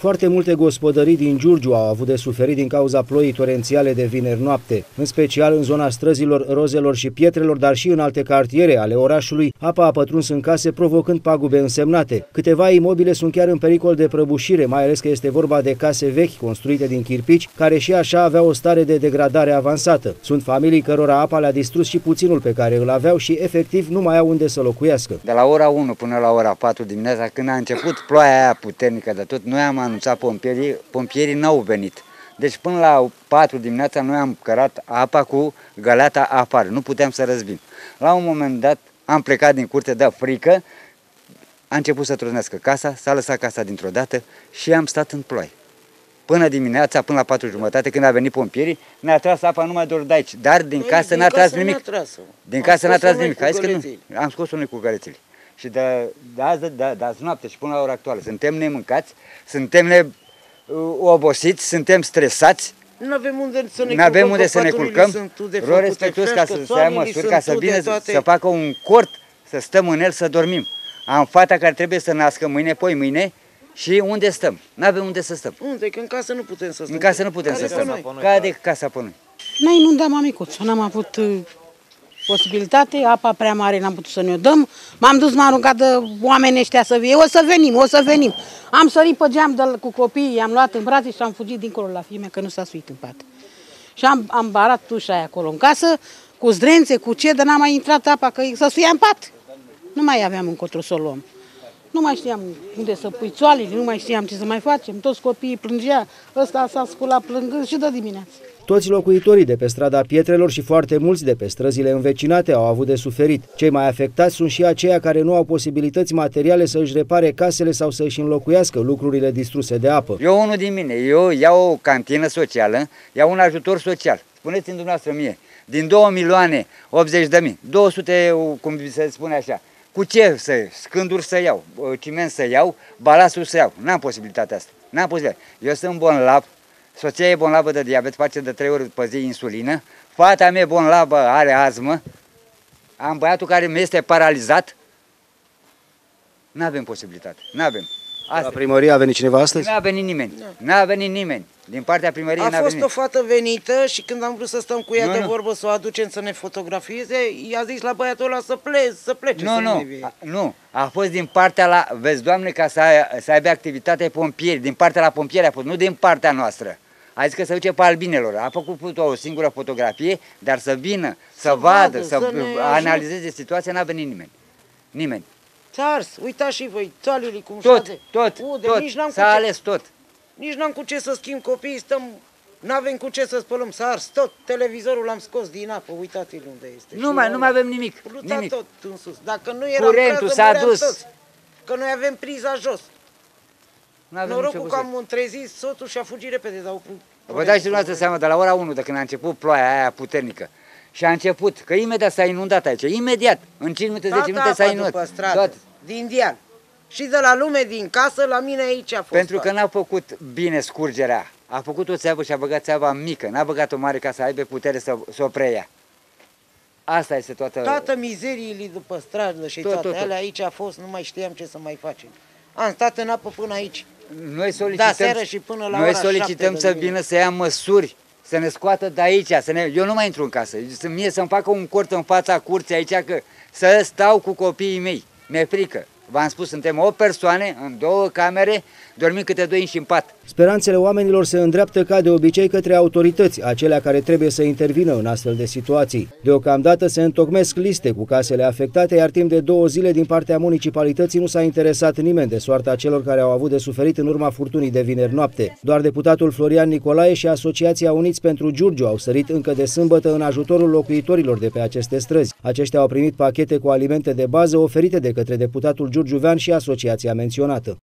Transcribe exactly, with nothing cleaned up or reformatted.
Foarte multe gospodării din Giurgiu au avut de suferit din cauza ploii torențiale de vineri noapte. În special în zona străzilor, rozelor și pietrelor, dar și în alte cartiere ale orașului, apa a pătruns în case, provocând pagube însemnate. Câteva imobile sunt chiar în pericol de prăbușire, mai ales că este vorba de case vechi construite din chirpici, care și așa aveau o stare de degradare avansată. Sunt familii cărora apa le-a distrus și puținul pe care îl aveau și efectiv nu mai au unde să locuiască. De la ora unu până la ora patru dimineața, când a început ploaia aia puternică de tot, noi am anunțat pompierii, pompierii n-au venit. Deci până la patru dimineața noi am cărat apa cu găleata afară, nu puteam să răzbim. La un moment dat am plecat din curte de frică, a început să trăznească casa, s-a lăsat casa dintr-o dată și am stat în ploaie. Până dimineața, până la patru jumătate, când a venit pompierii, ne-a tras apa numai doar de aici, dar din Ei, casă n-a tras nimic. Din casă n-a tras nimic. Că nu. Am scos-o noi cu gălețile. Și de, de azi, de, de, de azi noapte și până la ora actuală, suntem nemâncați, suntem ne, uh, obosiți, suntem stresați. Nu avem unde să ne culcăm, unde să ne culcăm. Rog respectuos ca să se ia măsuri, ca să vină să facă un cort, să stăm în el, să dormim. Am fata care trebuie să nască mâine, poi mâine. Și unde stăm? N-avem unde să stăm. Unde? Că în casă nu putem să stăm. În casă nu putem să stăm. Cade casa pe noi. N-ai inundat, mamicuț. N-am avut uh, posibilitate, apa prea mare n-am putut să ne-o dăm. M-am dus, m-am rugat de oamenii ăștia să vie. O să venim, o să venim. Am sărit pe geam de, cu copiii, i-am luat în brațe și am fugit dincolo la fimea, că nu s-a suit în pat. Și am, am barat ușa aia acolo în casă, cu zdrențe, cu ce, dar n-am mai intrat apa, că să suia în pat. Nu mai aveam încotro să o luăm. Nu mai știam unde să pui țoalele, nu mai știam ce să mai facem. Toți copiii plângea, ăsta s-a sculat plângând și de dimineață. Toți locuitorii de pe strada Pietrelor și foarte mulți de pe străzile învecinate au avut de suferit. Cei mai afectați sunt și aceia care nu au posibilități materiale să își repare casele sau să își înlocuiască lucrurile distruse de apă. Eu unul din mine, eu iau o cantină socială, iau un ajutor social. Spuneți-mi dumneavoastră mie, din două milioane optzeci de mii, două sute, cum se spune așa, cu ce să iau? Scânduri să iau, ciment să iau, balasul să iau. N-am posibilitatea asta. N-am posibilitatea. Eu sunt bolnav, soția e bolnavă de diabet, face de trei ori pe zi insulină, fata mea e bolnavă, are astmă, am băiatul care mi este paralizat. N-avem posibilitate, n-avem. La primărie a venit cineva astăzi? Nu a venit nimeni, n-a venit nimeni. Din partea primăriei n-a venit. A fost o fată venită și când am vrut să stăm cu ea nu, de nu. vorbă, să o aducem să ne fotografieze, i-a zis la băiatul ăla să plece, să plece. Nu, să nu, a, nu, a fost din partea la, vezi, Doamne, ca să, să aibă activitate pompieri, din partea la pompieri a fost, nu din partea noastră. A zis că se duce pe albinelor, a făcut o singură fotografie, dar să vină, să, să vadă, să, să analizeze situația, n-a venit nimeni. Nimeni. S-a ars, uitați și voi, țoalele cum tot, șade. tot, Ude, tot, s-a ales tot. Nici n-am cu ce să schimb copiii, stăm, n-avem cu ce să spălăm, s-a ars tot, televizorul l-am scos din apă, uitați-l unde este. Nu mai, nu mai avem nimic, nimic. tot în sus, dacă nu era curentul s-a dus. Toți, că noi avem priza jos. Norocul că am trezit soțul și a fugit repede, dar... Vă dați și dumneavoastră seama, de la ora unu, de când a început ploaia aia puternică, și a început, că imediat s-a inundat aici, imediat, în cinci minute, zece minute s-a inundat. Stradă, din deal. Și de la lume, din casă, la mine aici a fost. Pentru că n-a făcut bine scurgerea. A făcut o țeavă și a băgat țeava mică. N-a băgat-o mare ca să aibă putere să, să o preia. Asta este toată... Toată mizeriile după stradă și tot, toate tot, tot. alea aici a fost, nu mai știam ce să mai facem. Am stat în apă până aici. Noi solicităm, da, seară și până la noi ora solicităm să vină să ia măsuri, să ne scoată de aici. Să ne... Eu nu mai intru în casă. Mie să-mi facă un cort în fața curții aici, că să stau cu copiii mei. Mi-e frică. V-am spus, suntem o persoane în două camere, dormim câte doi și în pat. Speranțele oamenilor se îndreaptă ca de obicei către autorități, acelea care trebuie să intervină în astfel de situații. Deocamdată se întocmesc liste cu casele afectate, iar timp de două zile din partea municipalității nu s-a interesat nimeni de soarta celor care au avut de suferit în urma furtunii de vineri noapte. Doar deputatul Florian Nicolae și Asociația Uniți pentru Giurgiu au sărit încă de sâmbătă în ajutorul locuitorilor de pe aceste străzi. Aceștia au primit pachete cu alimente de bază oferite de către deputatul giurgiuvean și asociația menționată.